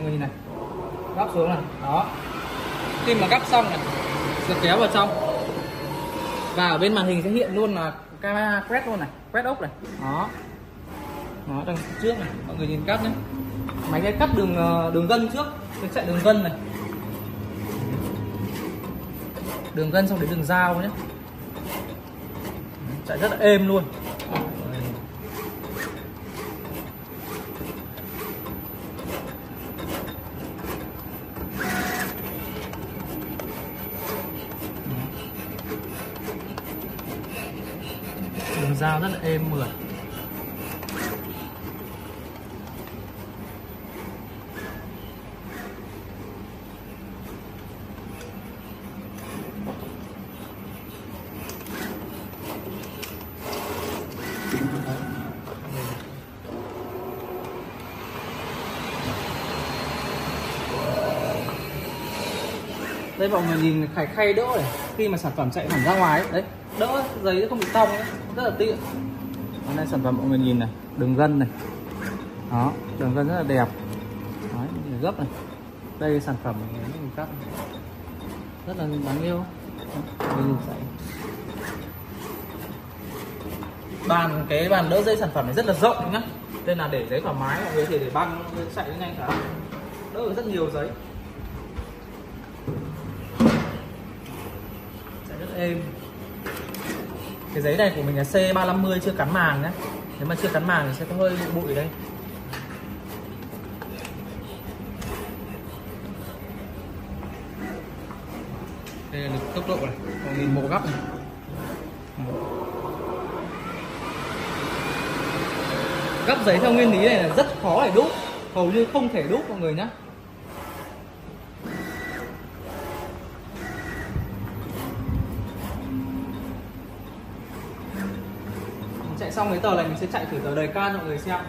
người nhìn này, gắp xuống này, đó. Khi mà gắp xong này sẽ kéo vào trong, và ở bên màn hình sẽ hiện luôn là camera quét luôn này, quét ốc này, đó. Nó đằng trước này, mọi người nhìn cắt nhé. Máy sẽ cắt đường gân trước, sẽ chạy đường gân này, đường gân xong đến đường dao nhé, chạy rất là êm luôn. Đường dao rất là êm mượt. Đây mọi người nhìn khay đỡ này, khi mà sản phẩm chạy thẳng ra ngoài ấy, đấy, đỡ giấy không bị cong ấy, rất là tiện. Hôm nay sản phẩm mọi người nhìn này, đường gân này, đó, đường gân rất là đẹp, đấy, gấp này. Đây sản phẩm mình cắt rất là đáng yêu. Cái bàn đỡ dây sản phẩm này rất là rộng nhá, nên là để giấy thoải mái, mọi người thì để băng chạy nhanh cả, đỡ được rất nhiều giấy. Êm. Cái giấy này của mình là C350 chưa cắn màng nhé. Nếu mà chưa cắn màng thì sẽ có hơi bụi đây. Đây là lực tốc độ này, còn nhìn bộ gấp này. Gấp giấy theo nguyên lý này là rất khó để đúc, hầu như không thể đúc mọi người nhé. Chạy xong cái tờ này mình sẽ chạy thử tờ đời can cho mọi người xem.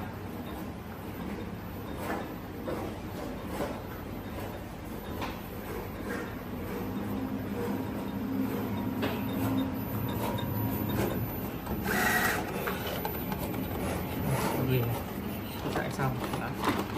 Chạy xong đấy.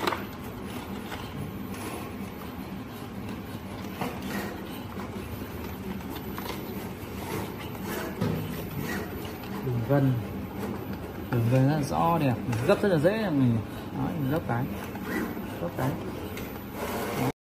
Đường gân rất là rõ đẹp, gấp rất là dễ mình nói, mình gấp cái